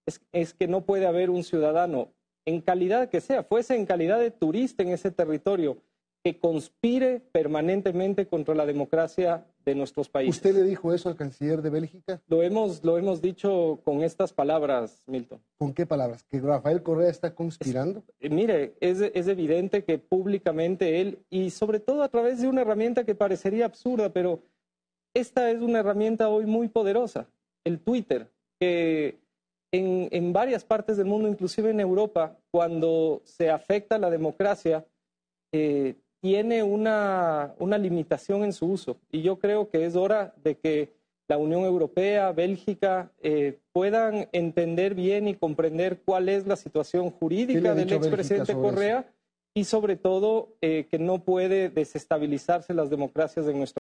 es que no puede haber un ciudadano, en calidad que sea, fuese en calidad de turista en ese territorio, que conspire permanentemente contra la democracia de nuestros países. ¿Usted le dijo eso al canciller de Bélgica? Lo hemos dicho con estas palabras, Milton. ¿Con qué palabras? ¿Que Rafael Correa está conspirando? Mire, es evidente que públicamente él, y sobre todo a través de una herramienta que parecería absurda, pero esta es una herramienta hoy muy poderosa, el Twitter, que en varias partes del mundo, inclusive en Europa, cuando se afecta la democracia, tiene una limitación en su uso. Y yo creo que es hora de que la Unión Europea, Bélgica, puedan entender bien y comprender cuál es la situación jurídica del expresidente Correa y sobre todo que no puede desestabilizarse las democracias de nuestro